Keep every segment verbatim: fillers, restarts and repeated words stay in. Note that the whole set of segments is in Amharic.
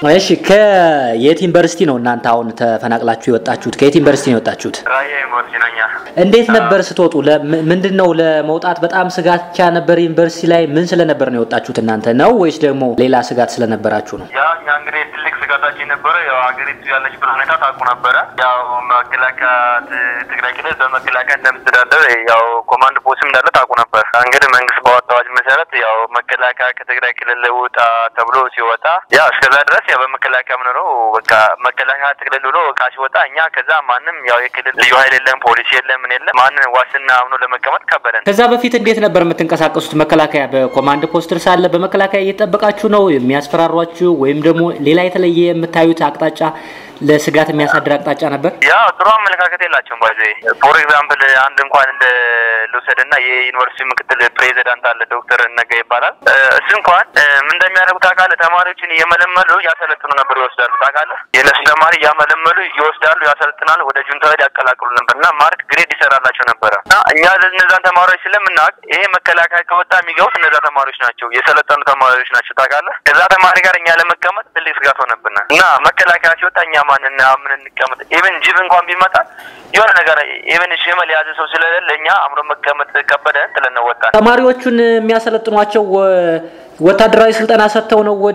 እሺ ከየት ዩኒቨርሲቲ ነው እናንተ አሁን ተፈናቅላችሁ የወጣችሁት? ከየት ዩኒቨርሲቲ ነው የወጣችሁት? ራያ ዩኒቨርሲቲ ነኝ። እንዴት ነበር ስትወጡ? ምንድነው ለመውጣት በጣም ስጋትቻ ነበር ዩኒቨርሲቲ ላይ? ምን ስለነበር ነው የወጣችሁት እናንተ ነው ወይስ ደግሞ ሌላ ስጋት ስለነበራችሁ ነው? ያ እኛ እንግዲህ ትልቅ ስጋታችን ነበር። ያው ሀገሪቱ ያለችበት ሁኔታ ታውቁ ነበር። ያው መከላከያ ትግራይ ክልል በመከላከያ እንደምትዳደር ያው ኮማንድ ፖስትም እንዳለ ታውቁ ነበር። እንግዲህ መንግስት ባወጣው አዋጅ መሰረት ያው መከላከያ ከትግራይ ክልል ውጣ ተብሎ ሲወጣ ያው እስከዛ ድረስ ያው በመከላከያ ምንነው በቃ መከላከያ ትግራይ ብሎ ቃ ሲወጣ እኛ ከዛ ማንም ያው የክልል ልዩ ኃይል የለም ፖሊስ የለም ምን የለም ማንን ዋስና አምኖ ለመቀመጥ ከበደን። ከዛ በፊት እንዴት ነበር የምትንቀሳቀሱት? መከላከያ በኮማንድ ፖስተር ሳለ በመከላከያ እየተጠበቃችሁ ነው የሚያስፈራሯችሁ ወይም ደግሞ ሌላ የተለየ የምታዩት አቅጣጫ ለስጋት የሚያሳድር አቅጣጫ ነበር? ያ ጥሩ አመለካከት የላቸውም ባይዘ ፎር ኤግዛምፕል አንድ እንኳን እንደ ሉሰድና የዩኒቨርሲቲ ምክትል ፕሬዝዳንት አለ ዶክተር ነገ ይባላል። እሱ እንኳን ምን እንደሚያደርጉ ታውቃለህ? ተማሪዎችን እየመለመሉ ያሰለጥኑ ነበር ይወስዳሉ። ታውቃለህ? የነሱ ተማሪ እየመለመሉ ይወስዳሉ ያሰለጥናሉ ወደ ጁንታ ያቀላቅሉ ነበርና ማርክ ግሬድ ይሰራላቸው ነበር። እና እኛ ለነዛን ተማሪዎች ስለምናውቅ ይሄ መከላከያ ከወጣ የሚገቡት እነዛ ተማሪዎች ናቸው የሰለጠኑ ተማሪዎች ናቸው። ታውቃለህ? ከዛ ተማሪ ጋር እኛ ለመቀመጥ ትልቅ ስጋት ሆነብን እና መከላከያ ሲወጣ እኛ ማንና ምን እንቀመጥ ኢቭን ጅብ እንኳን ቢመጣ የሆነ ነገር ኢቭን ሽመል ያዘ ሰው ስለሌለ እኛ አምሮ መቀመጥ ከበደን ጥለን ወጣን። ተማሪዎቹን የሚያሰለጥኗቸው ወታደራዊ ስልጠና ሰጥተው ነው ወደ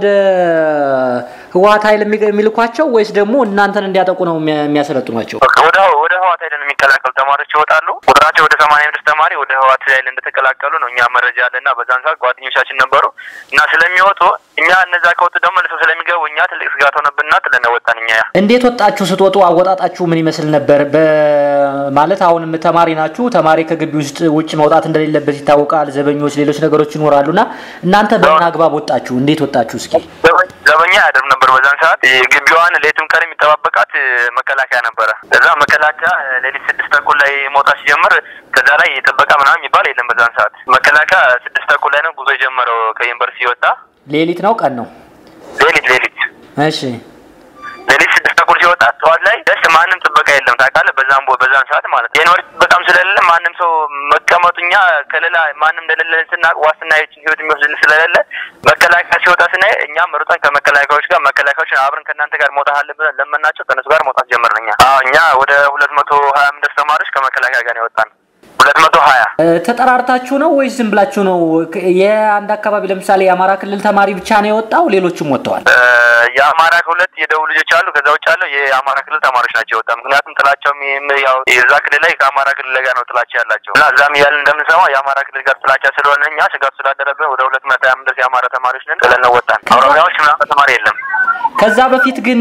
ህዋት ኃይል የሚልኳቸው ወይስ ደግሞ እናንተን እንዲያጠቁ ነው የሚያሰለጥኗቸው? ወደ ወደ ህዋት ኃይል የሚቀላቀሉ ተማሪዎች ይወጣሉ። ቁጥራቸው ወደ ሰማንያ አምስት ተማሪ ወደ ህዋት ኃይል እንደተቀላቀሉ ነው እኛ መረጃ አለና በዛን ሰዓት ጓደኞቻችን ነበሩ እና ስለሚወጡ እኛ እነዛ ከወጡ ደግሞ ለሰው ስለሚገቡ እኛ ትልቅ ስጋት ሆነብንና ጥለን ወጣን። እኛ እንዴት ወጣችሁ? ስትወጡ አወጣጣችሁ ምን ይመስል ነበር? በማለት አሁንም ተማሪ ናችሁ። ተማሪ ከግቢ ውስጥ ውጭ መውጣት እንደሌለበት ይታወቃል። ዘበኞች ሌሎች ነገሮች ይኖራሉና እናንተ በምን አግባብ ወጣችሁ? እንዴት ወጣችሁ? እስኪ ዘበኛ ያደር ነበር በዛን ሰዓት ግቢዋን ሌቱን ቀን የሚጠባበቃት መከላከያ ነበረ። ከዛ መከላከያ ሌሊት ስድስት ተኩል ላይ መውጣት ሲጀምር ከዛ ላይ ጥበቃ ምናምን የሚባል የለም። በዛን ሰዓት መከላከያ ስድስት ተኩል ላይ ነው ጉዞ የጀመረው ከዩኒቨርሲቲ ወጣ። ሌሊት ነው ቀን ነው? ሌሊት ሌሊት እሺ ሌሊት ስድስት ተኩል ሲወጣ ጠዋት ላይ ደስ ማንም ጥበቃ የለም። ታውቃለህ? በዛን በዛን ሰዓት ማለት ነው ዩኒቨርሲቲ በጣም ስለሌለ ማንም ሰው መቀመጡኛ ከሌላ ማንም እንደሌለ ስናቅ ዋስትና ህይወት የሚወስድ ስለሌለ መከላከያ ሲወጣ ስናይ እኛም ሩጣን ከመከላከያዎች ጋር መከላከያዎችን አብረን ከእናንተ ጋር መውጣት አለብን ለመናቸው ከነሱ ጋር መውጣት ጀመርን። እኛ አዎ እኛ ወደ ሁለት መቶ ሀያ አምስት ተማሪዎች ከመከላከያ ጋር የወጣን ሁለት መቶ ሀያ ተጠራርታችሁ ነው ወይስ ዝም ብላችሁ ነው? የአንድ አካባቢ ለምሳሌ የአማራ ክልል ተማሪ ብቻ ነው የወጣው ሌሎችም ወጥተዋል? የአማራ ሁለት የደቡብ ልጆች አሉ ከዛ ውጭ ያለው የአማራ ክልል ተማሪዎች ናቸው የወጣ። ምክንያቱም ጥላቻውም ያው የዛ ክልል ላይ ከአማራ ክልል ጋር ነው ጥላቻ ያላቸው እና እዛም ያልን እንደምንሰማው የአማራ ክልል ጋር ጥላቻ ስለሆነ እኛ ስጋት ስላደረብን ወደ ሁለት መቶ ሀያ አምስት የአማራ ተማሪዎች ነን ጥለን ወጣን። ኦሮሚያዎች ምናምን ተማሪ የለም። ከዛ በፊት ግን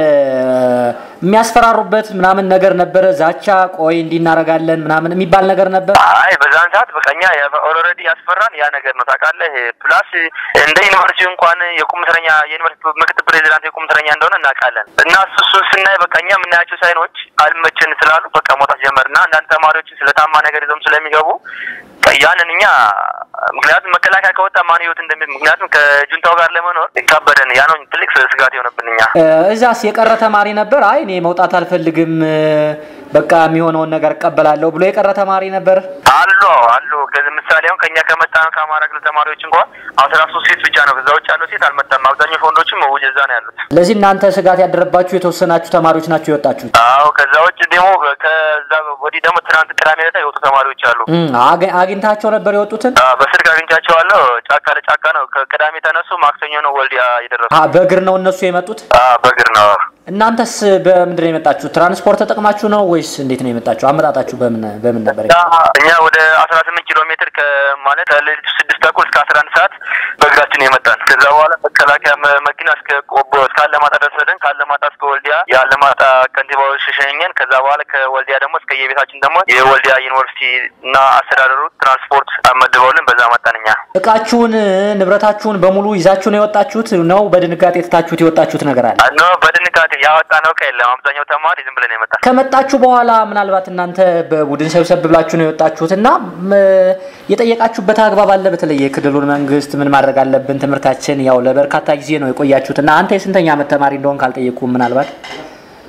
የሚያስፈራሩበት ምናምን ነገር ነበረ? ዛቻ ቆይ እንዲናረጋለን ምናምን የሚባል ነገር ነበር? አይ በዛን ሰዓት በቀኛ ኦልሬዲ ያስፈራን ያ ነገር ነው ታውቃለህ። ፕላስ እንደ ዩኒቨርሲቲ እንኳን የቁም እስረኛ የዩኒቨርሲቲ ምክትል ፕሬዝዳንት የቁም እስረኛ እንደሆነ እናውቃለን እና እሱ ስናይ በቀኛ የምናያቸው ሳይኖች አልመቸን ስላሉ በቃ መውጣት ጀመርና አንዳንድ ተማሪዎች ስለታማ ነገር ይዘውም ስለሚገቡ ያንን እኛ ምክንያቱም መከላከያ ከወጣ ማን ህይወት እንደሚ ምክንያቱም ከጁንታው ጋር ለመኖር ይካበደን ያ ነው ትልቅ ስጋት የሆነብን። እኛ እዛስ የቀረ ተማሪ ነበር? አይ እኔ መውጣት አልፈልግም በቃ የሚሆነውን ነገር እቀበላለሁ ብሎ የቀረ ተማሪ ነበር? አሉ አሉ ለምሳሌ አሁን ከኛ ከመጣን ከአማራ ክልል ተማሪዎች እንኳን አስራ ሶስት ሴት ብቻ ነው ከዛው ያለው ሴት አልመጣም። አብዛኛው ወንዶችም ወጀዛ ነው ያሉት። ለዚህ እናንተ ስጋት ያደረባችሁ የተወሰናችሁ ተማሪዎች ናቸው የወጣችሁት? አዎ ከዛው ደግሞ ከዛ ወዲ ደግሞ ትናንት ቅዳሜ ዕለት የወጡ ተማሪዎች አሉ። አግኝታቸው ነበር የወጡትን? አዎ በስልክ አግኝቻቸዋለሁ። ጫካ ለጫካ ነው ከቅዳሜ ተነሱ ማክሰኞ ነው ወልዲያ የደረሱ። አዎ በእግር ነው እነሱ የመጡት? አዎ በእግር ነው። እናንተስ በምንድን ነው የመጣችሁ? ትራንስፖርት ተጠቅማችሁ ነው ወይስ እንዴት ነው የመጣችሁ? አመጣጣችሁ በምን በምን ነበር? እኛ ወደ አስራ ስምንት ኪሎ ሜትር ከማለት ከሌሊቱ ስድስት ተኩል እስከ አስራ አንድ ሰዓት በእግራችን የመጣን። ከዛ በኋላ መከላከያ መኪና እስከ ቆቦ እስከ አለማጣ ደረሰን። ከአለማጣ እስከ ወልዲያ የአለማጣ ከንቲባው ሸሸኘን። ከዛ በኋላ ከወልዲያ ደግሞ እስከ የቤታችን ደግሞ የወልዲያ ዩኒቨርሲቲ እና አስተዳደሩ ትራንስፖርት አመድበውልን በዛ መጣን። እኛ እቃችሁን ንብረታችሁን በሙሉ ይዛችሁ ነው የወጣችሁት ነው በድንጋጤ ተታችሁት የወጣችሁት ነገር አለ? አዎ በድንጋጤ ያወጣ ነው ከየለም አብዛኛው ተማሪ ዝም ብለን የመጣ። ከመጣችሁ በኋላ ምናልባት እናንተ በቡድን ሰብሰብ ብላችሁ ነው የወጣችሁትና የጠየቃችሁበት አግባብ አለ? በተለይ የክልሉን መንግስት ምን ማድረግ አለብን ትምህርታችን ያው ለበርካታ ጊዜ ነው የቆያችሁትና አንተ የስንተኛ ዓመት ተማሪ እንደሆን ካልጠየቁ ምናልባት? እኔ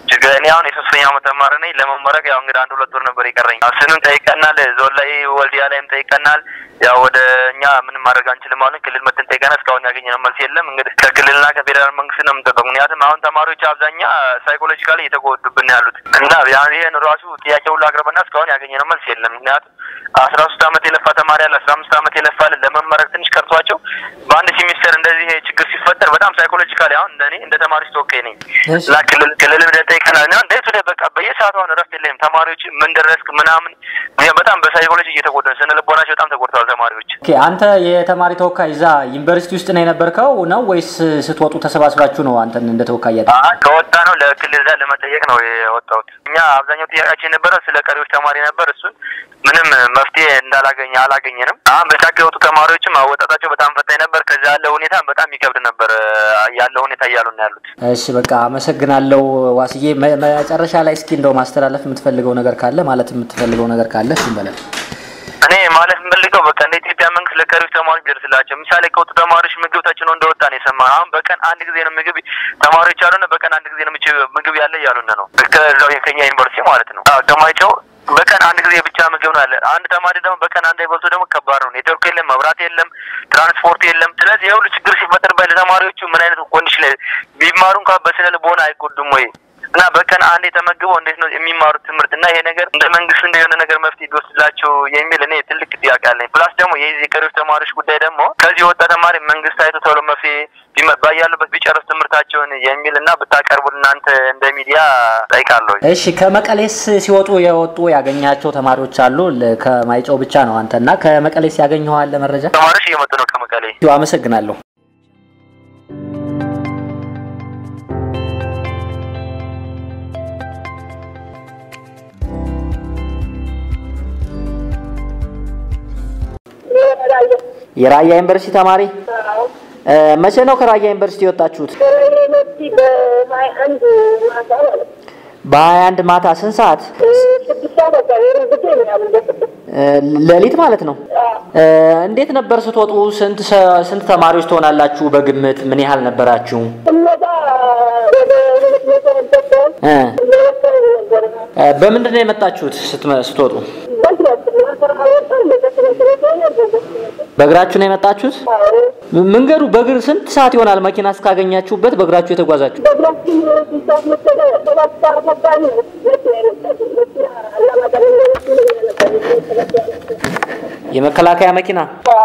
እኔ አሁን የሶስተኛ ዓመት ተማሪ ነኝ ለመመረቅ ያው እንግዲህ አንድ ሁለት ወር ነበር ይቀረኝ አስንም ጠይቀናል ዞን ላይ ወልዲያ ላይም ጠይቀናል ያው ወደኛ ምን ማድረግ አንችልም ማለት ክልል መተን ጠይቀናል እስካሁን ያገኘነው መልስ የለም እንግዲህ ከክልልና ከፌደራል መንግስት ነው የምንጠብቀው ምክንያቱም አሁን ተማሪዎች አብዛኛ ሳይኮሎጂካሊ እየተጎዱብን ያሉት እና ይሄን ራሱ ጥያቄው ላቅርበና እስካሁን ያገኘነው መልስ የለም ምክንያቱም አስራ ሶስት ዓመት የለፋ ተማሪ ያለ አስራ አምስት ዓመት የለፋ ለመመረቅ ትንሽ ቀርቷቸው በአንድ ሴሚስተር እንደዚህ ችግር ሲፈጠር በጣም ሳይኮሎጂካሊ አሁን እንደኔ እንደ ተማሪ ስተወከይ ነኝ ለክልል ክልል እንደጠይቀናል እና እንደሱ በቃ በየሰዓቱ አሁን ረፍት የለም ተማሪዎች ምን ደረስክ ምናምን በጣም በሳይኮሎጂ እየተጎዳን ስነ ልቦናቸው በጣም ተጎድተዋል ተማሪዎች ኦኬ አንተ የተማሪ ተወካይ እዛ ዩኒቨርሲቲ ውስጥ ነው የነበርከው ነው ወይስ ስትወጡ ተሰባስባችሁ ነው አንተን እንደ ተወካይ ያለው አይ ከወጣ ነው ለክልል ዛ ለመጠየቅ ነው የወጣሁት እኛ አብዛኛው ጥያቄያችን ነበር ስለ ቀሪዎች ተማሪ ነበር እሱ ምንም መፍትሄ እንዳላገኘ አላገኘንም አሁን በጫካ የወጡ ተማሪዎችም አወጣጣቸው በጣም ፈታኝ ነበር ከዛ ያለው ሁኔታ በጣም ይከብድ ነበር ያለው ሁኔታ ያሉና ያሉት እሺ በቃ አመሰግናለሁ ዋስዬ መጨረሻ ላይ እስኪ እንደው ማስተላለፍ የምትፈልገው ነገር ካለ ማለት የምትፈልገው ነገር ካለ ሲበለም እኔ ማለት የምፈልገው በቃ እንደ ኢትዮጵያ መንግስት ለቀሪዎች ተማሪዎች ይደርስላቸው ምሳሌ ከወጡ ተማሪዎች ምግብ ተጭኖ እንደወጣ ነው የሰማነው አሁን በቀን አንድ ጊዜ ነው ምግብ ተማሪዎች ያሉና በቀን አንድ ጊዜ ነው ምግብ ያለ ያሉና ነው ከዛው የከኛ ዩኒቨርሲቲ ማለት ነው ተማሪቸው በቀን አንድ ጊዜ ብቻ ምግብ ነው አለ አንድ ተማሪ ደግሞ በቀን አንድ አይበልቶ ደግሞ ከባድ ነው ኔትወርክ የለም መብራት የለም ትራንስፖርት የለም ስለዚህ የሁሉ ችግር ሲፈጠር በተማሪዎቹ ምን አይነት ኮንዲሽን ላይ ቢማሩ እንኳን በስነ ልቦና አይጎዱም ወይ እና በቀን አንድ የተመግበው እንዴት ነው የሚማሩት ትምህርት እና ይሄ ነገር እንደ መንግስት እንደሆነ ነገር መፍትሄ ቢወስድላቸው የሚል እኔ ትልቅ ጥያቄ አለኝ ፕላስ ደግሞ የዚህ የቀሪዎች ተማሪዎች ጉዳይ ደግሞ ከዚህ ወጣ ተማሪ መንግስት አይቶ ቶሎ መፍትሄ ባያሉበት ቢጨርስ ትምህርታቸውን የሚልና ብታቀርቡ እናንተ እንደ ሚዲያ ጠይቃለሁ እሺ ከመቀሌስ ሲወጡ የወጡ ያገኛቸው ተማሪዎች አሉ ከማይጨው ብቻ ነው አንተና ከመቀሌስ ያገኘዋል ለመረጃ ተማሪዎች እየመጡ ነው ከመቀሌ አመሰግናለሁ የራያ ዩኒቨርሲቲ ተማሪ መቼ ነው ከራያ ዩኒቨርሲቲ ወጣችሁት በሃያ አንድ ማታ ስንት ሰዓት ለሊት ማለት ነው እንዴት ነበር ስትወጡ ስንት ስንት ተማሪዎች ትሆናላችሁ በግምት ምን ያህል ነበራችሁ በምንድን ነው የመጣችሁት ስትወጡ በእግራችሁ ነው የመጣችሁት መንገዱ በእግር ስንት ሰዓት ይሆናል መኪና እስካገኛችሁበት በእግራችሁ የተጓዛችሁ የመከላከያ መኪና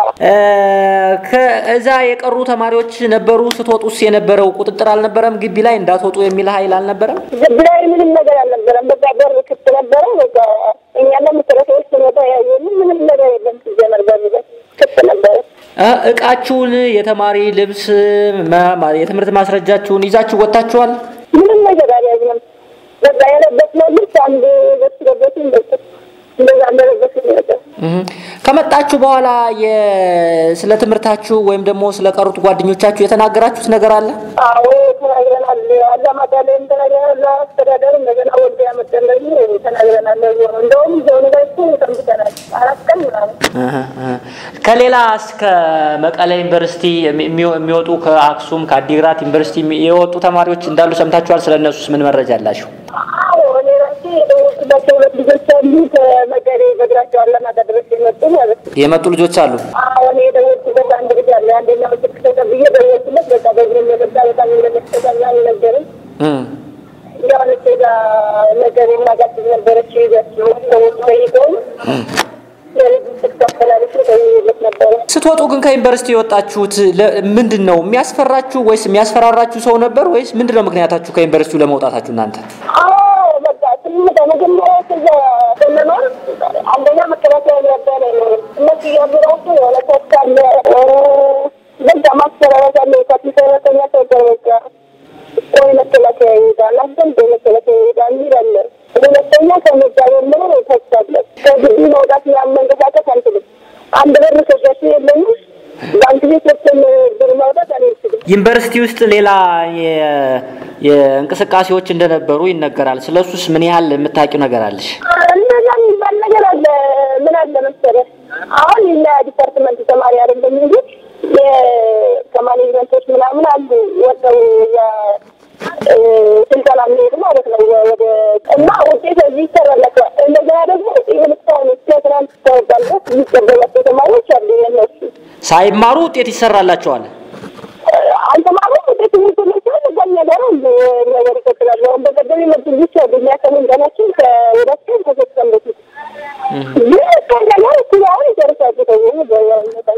ከዛ የቀሩ ተማሪዎች ነበሩ ስትወጡስ የነበረው ቁጥጥር አልነበረም ግቢ ላይ እንዳትወጡ የሚል ኃይል አልነበረም ግቢ ላይ ምንም ነገር አልነበረም በቃ በር ክፍት ነበር በቃ እኛ ለምትረከው ስለታ ያየን ምንም ነገር የለም ሲጀመር በር ክፍት ነበር እቃችሁን የተማሪ ልብስ የትምህርት ማስረጃችሁን ይዛችሁ ወጣችኋል ምንም ነገር አልያዝንም በቃ ያለበትነው ልብስ አንድ በስረበትን በቃ እንደዛ እንደረበስ ነው ከመጣችሁ በኋላ ስለ ትምህርታችሁ ወይም ደግሞ ስለ ቀሩት ጓደኞቻችሁ የተናገራችሁት ነገር አለ አዎ ተናግረናል አላማጣ ላይ ተናግረናል አስተዳደር እንደገና ወልደ ያመጣለኝ ተናግረናል እንደውም ዞን ላይ ተምተናል አራት ቀን ምናምን ከሌላ እስከ መቀሌ ዩኒቨርሲቲ የሚወጡ ከአክሱም ከአዲግራት ዩኒቨርሲቲ የወጡ ተማሪዎች እንዳሉ ሰምታችኋል ስለነሱስ ምን መረጃ አላችሁ አዎ እኔ ራሴ ደውልኩላቸው ሁለት ልጆች አሉ ከመቀሌ በእግራቸው አላማጣ ድረስ የመጡ ማለት ነው የመጡ ልጆች አሉ አዎ እኔ ደውልኩለት አንድ ልጅ አለ አንደኛው ስልክ ተቀብዬ ደውልኩለት በቃ በእግሬ የመጣ በጣም እንደመሰለኝ ነገረኝ ያው ለሴዳ ነገር ማጋጥ ነበረች ይዘው ሰዎች ጠይቀው ስትወጡ ግን ከዩኒቨርሲቲ የወጣችሁት ምንድነው የሚያስፈራችሁ ወይስ የሚያስፈራራችሁ ሰው ነበር ወይስ ምንድነው ምክንያታችሁ ከዩኒቨርሲቲው ለመውጣታችሁ እናንተ አዎ በቃ ትንሽ መጀመሪያ ከዛ ተመማር አንደኛ መከላከያ ያባለ ነው እነሱ ያብራሱ ወላ ተካለ በቃ ማስተራራት አለ ከትሰራተኛ ተደረገ ወይ መከላከያ ይላል አንተም በመከላከያ ይላል ይላል ሁለተኛ ከመጃው ነው ተስተካከለ ከዚህ መውጣት ያመንገታተ አንተልም አንድ በር ከጀሽ የለም ባንክ ቤት ተሰለ ብር ማውጣት አልችልም ዩኒቨርሲቲ ውስጥ ሌላ የእንቅስቃሴዎች እንደነበሩ ይነገራል ስለሱስ ምን ያህል የምታውቂው ነገር አለሽ እነዛን ነገር አለ ምን አለ መሰለህ አሁን ለዲፓርትመንት ተማሪ አይደለም እንጂ የከማኔጅመንቶች ምናምን አሉ ወጣው ያ ስልጠና የሚሄዱ ማለት ነው ወደ እና ውጤት እዚህ ይሰራላቸው እንደገና ደግሞ የምታው ስቴትራንት ተወዳለ ይቀበላቸው ተማሪዎች አሉ የነሱ ሳይማሩ ውጤት ይሰራላቸዋል አንተማሩ ውጤት ይሰራላቸው ግን ነገር ነገር ይከተላል ነው በቀደም ይመጡ ይችላል የሚያከምን ገናችን ከወደሱ ተሰጥተን ይህ ነገር ሲያው ይደርሳል ተብሎ